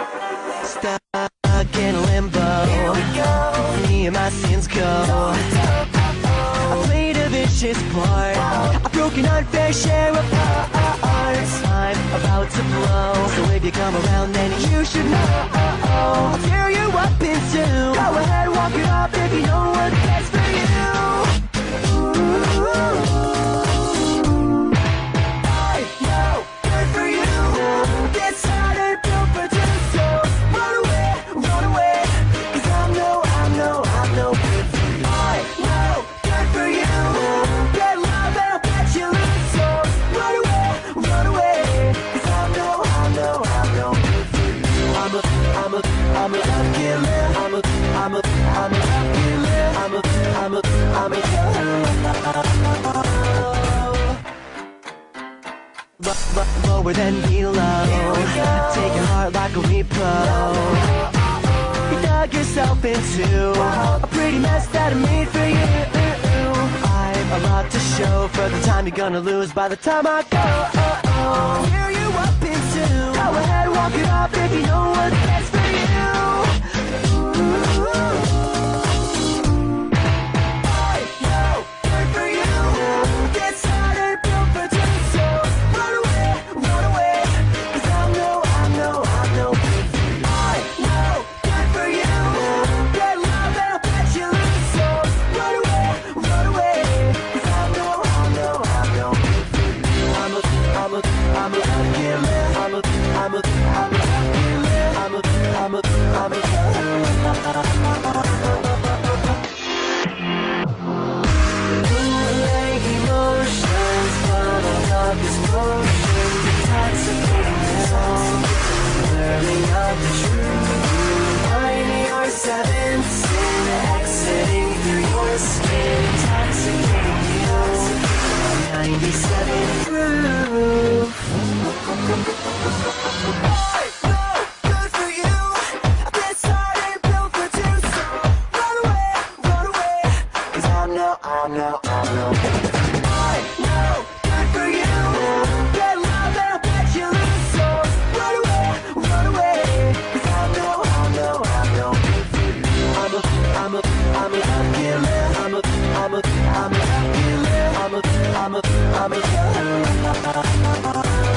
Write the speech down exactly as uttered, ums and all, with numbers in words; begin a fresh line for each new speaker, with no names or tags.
Stuck in limbo. Here we go. Me and my sins go. I played a vicious part. I've broken unfair share of hearts. I'm about to blow, so if you come around, then you should know. I'll tear you up in two. Go ahead, walk it off if you know what's best for you. I know good for you. This heart ain't built for two, so run away, run away. Cause I'm no, I'm no, I'm no good for you. I know good for you. Get love and I'll bet you lose, so run away, run away. Cause I'm no, I'm no, I'm no good for you. I'm a, I'm a, I'm a love killer. I'm a, I'm a, I'm a love killer. I'm a, I'm a, I'm a lower than below. Take your heart like a repo. You dug yourself into a pretty mess that I made for you. I've a lot to show for the time you're gonna lose by the time I go. Tear you up in two. Go ahead, walk it off if you know what's best for you. I know good for you. This heart ain't built for two, so run away, run away. Cause I'm no, I'm no, I'm no good for you. I know good for you. Get love and I'll bet you lose, so run away, run away. Cause I'm no, I'm no, I'm no good for you. I'm a, I'm a, I'm a love killer. I'm a, I'm a, I'm a love killer. I'm a, I'm a, I'm a bootleg emotions, bottled up explosions, intoxicating song, blurring out the truth. Ninety or seven sin, exiting through your skin, intoxicating you. Ninety-seven proof. I know good for you. This heart ain't built for two, so run away, run away. Cause I'm no, I'm no, I'm no. I know good for you. Get love and I'll bet you lose, so run away, run away. Cause I'm no, I'm no, I'm no good for you. I'm a, I'm a, I'm a love killer. I'm a, I'm a, I'm a love killer. I'm a, I'm a, I'm a